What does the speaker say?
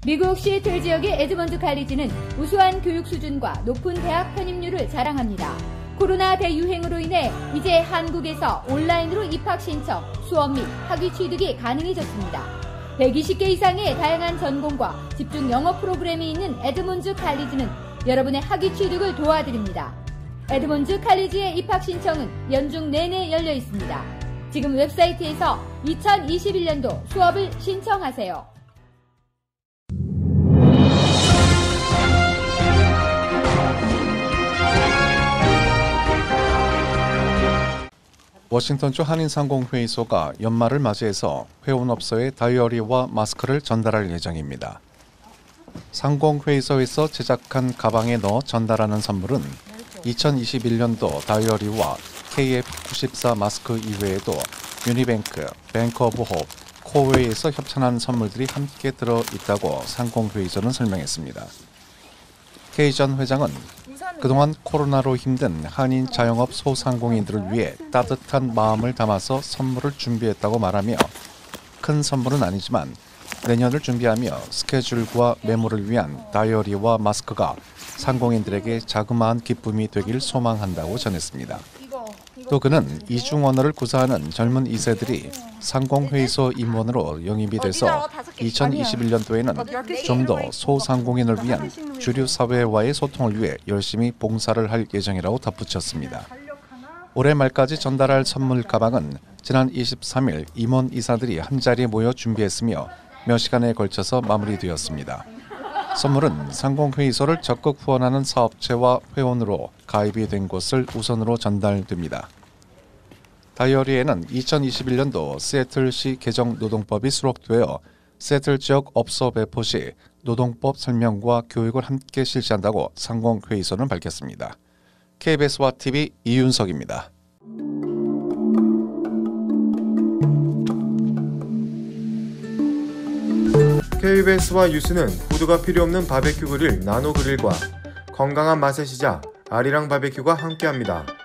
미국 시애틀 지역의 에드먼드 칼리지는 우수한 교육 수준과 높은 대학 편입률을 자랑합니다. 코로나 대유행으로 인해 이제 한국에서 온라인으로 입학 신청, 수업 및 학위 취득이 가능해졌습니다. 120개 이상의 다양한 전공과 집중 영어 프로그램이 있는 에드먼드 칼리지는 여러분의 학위 취득을 도와드립니다. 에드먼드 칼리지의 입학 신청은 연중 내내 열려 있습니다. 지금 웹사이트에서 2021년도 수업을 신청하세요. 워싱턴주 한인상공회의소가 연말을 맞이해서 회원업소에 다이어리와 마스크를 전달할 예정입니다. 상공회의소에서 제작한 가방에 넣어 전달하는 선물은 2021년도 다이어리와 KF94 마스크 이외에도 유니뱅크, 뱅크 오브 홉, 코웨이에서 협찬한 선물들이 함께 들어있다고 상공회의소는 설명했습니다. K 전 회장은 그동안 코로나로 힘든 한인 자영업 소상공인들을 위해 따뜻한 마음을 담아서 선물을 준비했다고 말하며 큰 선물은 아니지만 내년을 준비하며 스케줄과 메모를 위한 다이어리와 마스크가 상공인들에게 자그마한 기쁨이 되길 소망한다고 전했습니다. 또 그는 이중 언어를 구사하는 젊은 2세들이 상공회의소 임원으로 영입이 돼서 2021년도에는 좀 더 소상공인을 위한 주류 사회와의 소통을 위해 열심히 봉사를 할 예정이라고 덧붙였습니다. 올해 말까지 전달할 선물 가방은 지난 23일 임원 이사들이 한자리에 모여 준비했으며 몇 시간에 걸쳐서 마무리되었습니다. 선물은 상공회의소를 적극 후원하는 사업체와 회원으로 가입이 된 곳을 우선으로 전달됩니다. 다이어리에는 2021년도 시애틀시 개정 노동법이 수록되어 시애틀 지역 업소 배포 시 노동법 설명과 교육을 함께 실시한다고 상공회의소는 밝혔습니다. KBS와 TV 이윤석입니다. KBS와 유스는 구두가 필요 없는 바베큐 그릴 나노 그릴과 건강한 맛의 시작 아리랑 바베큐가 함께합니다.